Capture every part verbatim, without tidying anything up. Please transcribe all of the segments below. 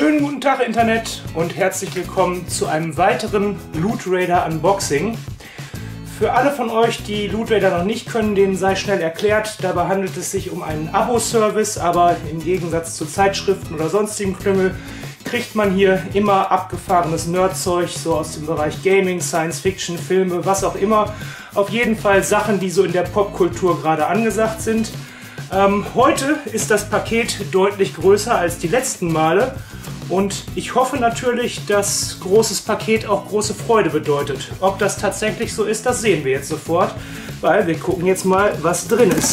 Schönen guten Tag Internet und herzlich willkommen zu einem weiteren Loot Raider Unboxing. Für alle von euch, die Loot Raider noch nicht können, denen sei schnell erklärt, dabei handelt es sich um einen Abo-Service, aber im Gegensatz zu Zeitschriften oder sonstigen Krümmel kriegt man hier immer abgefahrenes Nerdzeug, so aus dem Bereich Gaming, Science Fiction, Filme, was auch immer. Auf jeden Fall Sachen, die so in der Popkultur gerade angesagt sind. Ähm, heute ist das Paket deutlich größer als die letzten Male und ich hoffe natürlich, dass großes Paket auch große Freude bedeutet. Ob das tatsächlich so ist, das sehen wir jetzt sofort, weil wir gucken jetzt mal, was drin ist.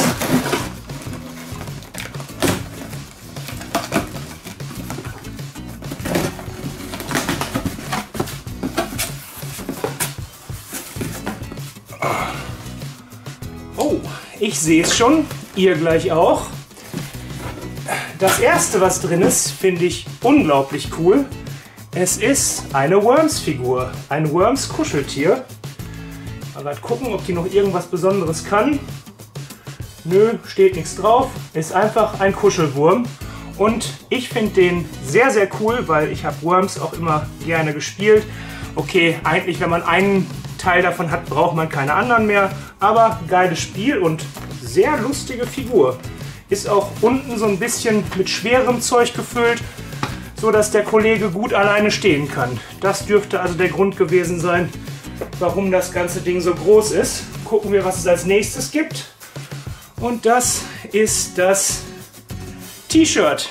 Oh, ich sehe es schon. Ihr gleich auch. Das erste, was drin ist, finde ich unglaublich cool. Es ist eine Worms-Figur, ein Worms-Kuscheltier. Mal gerade gucken, ob die noch irgendwas Besonderes kann. Nö, steht nichts drauf. Ist einfach ein Kuschelwurm. Und ich finde den sehr, sehr cool, weil ich habe Worms auch immer gerne gespielt. Okay, eigentlich, wenn man einen Teil davon hat, braucht man keine anderen mehr. Aber geiles Spiel und sehr lustige Figur. Ist auch unten so ein bisschen mit schwerem Zeug gefüllt, so dass der Kollege gut alleine stehen kann. Das dürfte also der Grund gewesen sein, warum das ganze Ding so groß ist. Gucken wir, was es als nächstes gibt. Und das ist das T-Shirt.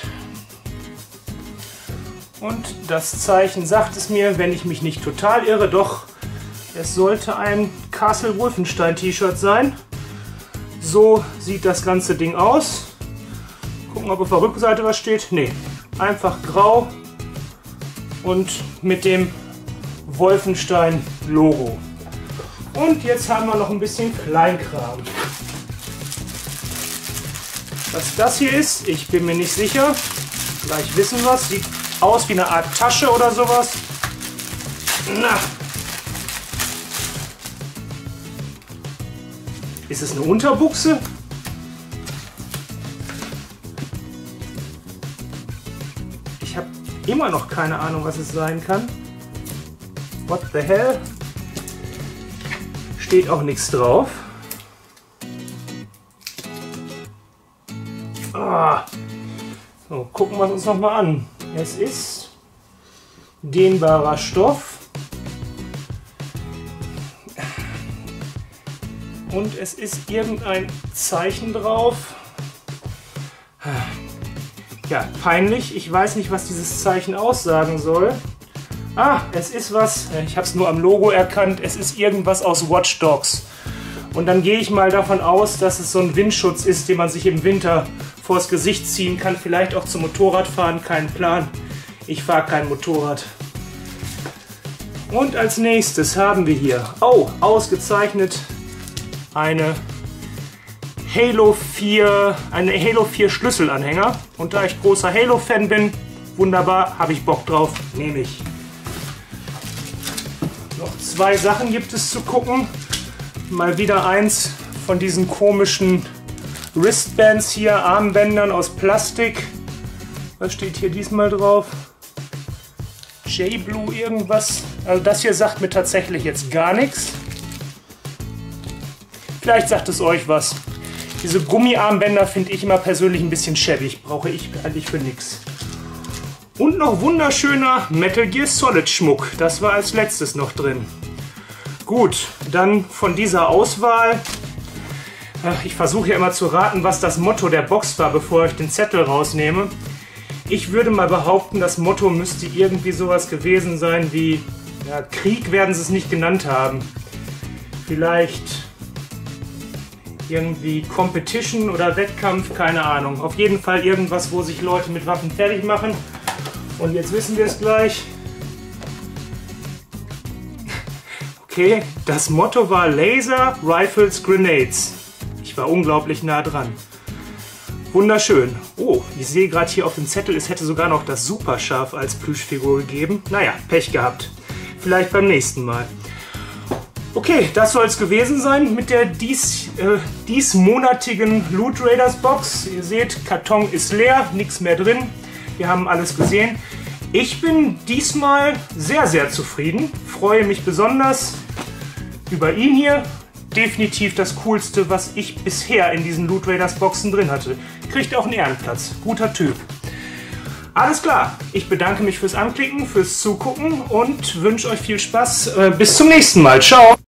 Und das Zeichen sagt es mir, wenn ich mich nicht total irre, doch es sollte ein Castle Wolfenstein T-Shirt sein. So sieht das ganze Ding aus. Gucken, ob auf der Rückseite was steht. Nee, einfach grau und mit dem Wolfenstein-Logo. Und jetzt haben wir noch ein bisschen Kleinkram. Was das hier ist, ich bin mir nicht sicher. Gleich wissen wir es. Sieht aus wie eine Art Tasche oder sowas. Na. Ist es eine Unterbuchse? Ich habe immer noch keine Ahnung, was es sein kann. What the hell? Steht auch nichts drauf. Ah. So, gucken wir es uns noch mal an. Es ist dehnbarer Stoff. Und es ist irgendein Zeichen drauf. Ja, peinlich. Ich weiß nicht, was dieses Zeichen aussagen soll. Ah, es ist was, ich habe es nur am Logo erkannt, es ist irgendwas aus Watch Dogs. Und dann gehe ich mal davon aus, dass es so ein Windschutz ist, den man sich im Winter vors Gesicht ziehen kann. Vielleicht auch zum Motorradfahren, kein Plan. Ich fahre kein Motorrad. Und als nächstes haben wir hier, oh, ausgezeichnet, eine Halo vier, eine Halo vier Schlüsselanhänger. Und da ich großer Halo-Fan bin, wunderbar, habe ich Bock drauf, nehme ich. Noch zwei Sachen gibt es zu gucken. Mal wieder eins von diesen komischen Wristbands hier, Armbändern aus Plastik. Was steht hier diesmal drauf? J-Blue irgendwas. Also das hier sagt mir tatsächlich jetzt gar nichts. Vielleicht sagt es euch was. Diese Gummiarmbänder finde ich immer persönlich ein bisschen schäbig. Brauche ich eigentlich für nichts. Und noch wunderschöner Metal Gear Solid Schmuck. Das war als letztes noch drin. Gut, dann von dieser Auswahl. Ich versuche ja immer zu raten, was das Motto der Box war, bevor ich den Zettel rausnehme. Ich würde mal behaupten, das Motto müsste irgendwie sowas gewesen sein wie, ja, Krieg werden sie es nicht genannt haben. Vielleicht irgendwie Competition oder Wettkampf, keine Ahnung. Auf jeden Fall irgendwas, wo sich Leute mit Waffen fertig machen. Und jetzt wissen wir es gleich. Okay, das Motto war Laser, Rifles, Grenades. Ich war unglaublich nah dran. Wunderschön. Oh, ich sehe gerade hier auf dem Zettel, es hätte sogar noch das Superscharf als Plüschfigur gegeben. Naja, Pech gehabt. Vielleicht beim nächsten Mal. Okay, das soll es gewesen sein mit der dies, äh, diesmonatigen Loot Raiders Box. Ihr seht, Karton ist leer, nichts mehr drin. Wir haben alles gesehen. Ich bin diesmal sehr, sehr zufrieden. Freue mich besonders über ihn hier. Definitiv das Coolste, was ich bisher in diesen Loot Raiders Boxen drin hatte. Kriegt auch einen Ehrenplatz. Guter Typ. Alles klar. Ich bedanke mich fürs Anklicken, fürs Zugucken und wünsche euch viel Spaß. Bis zum nächsten Mal. Ciao.